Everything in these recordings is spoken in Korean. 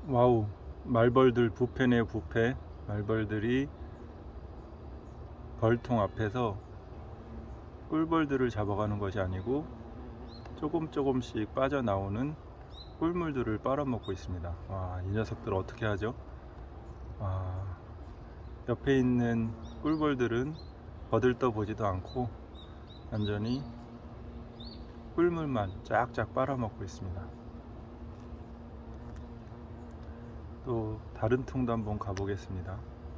와우, 말벌들 부패네요. 부패. 말벌들이 벌통 앞에서 꿀벌들을 잡아가는 것이 아니고 조금씩 빠져나오는 꿀물들을 빨아먹고 있습니다. 와, 이 녀석들 어떻게 하죠? 와, 옆에 있는 꿀벌들은 거들떠보지도 않고 완전히 꿀물만 쫙쫙 빨아먹고 있습니다. 또 다른 통도 한번 가보겠습니다.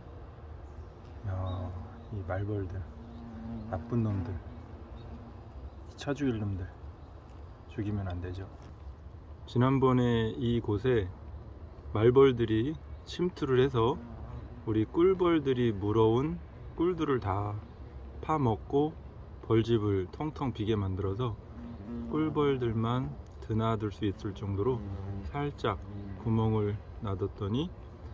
이야, 이 말벌들, 나쁜 놈들, 쳐 죽일 놈들, 죽이면 안 되죠. 지난번에 이곳에 말벌들이 침투를 해서 우리 꿀벌들이 물어온 꿀들을 다 파먹고 벌집을 텅텅 비게 만들어서 꿀벌들만 드나들 수 있을 정도로 살짝 구멍을 놔뒀더니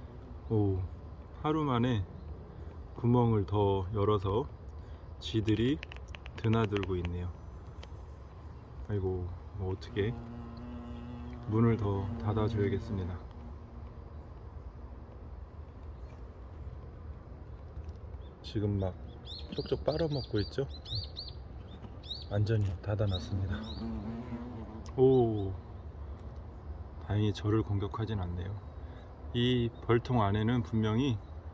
하루 만에 구멍을 더 열어서 쥐들이 드나들고 있네요. 아이고, 어떻게 문을 더 닫아줘야겠습니다. 지금 막 쪽쪽 빨아먹고 있죠? 완전히 닫아놨습니다. 다행히 저를 공격하진 않네요. 이 벌통 안에는 분명히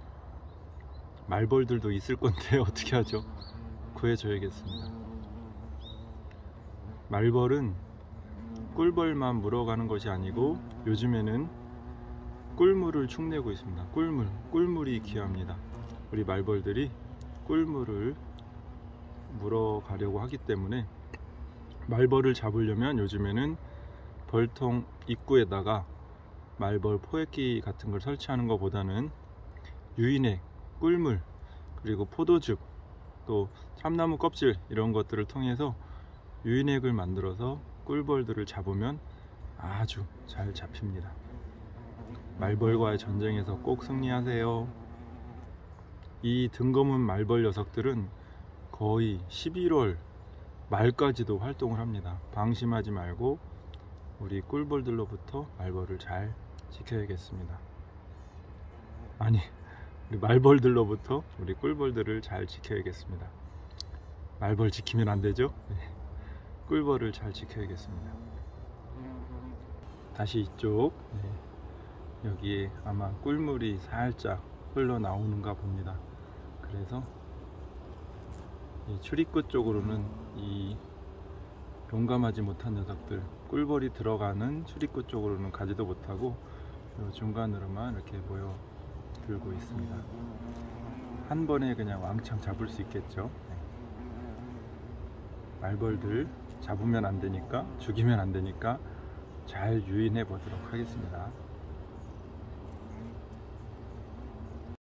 말벌들도 있을 건데 어떻게 하죠? 구해줘야겠습니다. 말벌은 꿀벌만 물어가는 것이 아니고 요즘에는 꿀물을 축내고 있습니다. 꿀물이 귀합니다. 우리 말벌들이 꿀물을 물어가려고 하기 때문에 말벌을 잡으려면 요즘에는 벌통 입구에다가 말벌 포획기 같은 걸 설치하는 것보다는 유인액, 꿀물, 그리고 포도즙, 또 참나무 껍질 이런 것들을 통해서 유인액을 만들어서 꿀벌들을 잡으면 아주 잘 잡힙니다. 말벌과의 전쟁에서 꼭 승리하세요. 이 등검은 말벌 녀석들은 거의 11월 말까지도 활동을 합니다. 방심하지 말고 우리 꿀벌들로부터 말벌을 잘 지켜야겠습니다. 아니, 우리 말벌들로부터 우리 꿀벌들을 잘 지켜야겠습니다. 말벌 지키면 안 되죠? 꿀벌을 잘 지켜야겠습니다. 다시 이쪽, 여기에 아마 꿀물이 살짝 흘러나오는가 봅니다. 그래서 이 출입구 쪽으로는 이 용감하지 못한 녀석들, 꿀벌이 들어가는 출입구 쪽으로는 가지도 못하고 요 중간으로만 이렇게 모여 들고 있습니다. 한 번에 그냥 왕창 잡을 수 있겠죠. 말벌들 잡으면 안 되니까, 죽이면 안 되니까 잘 유인해 보도록 하겠습니다.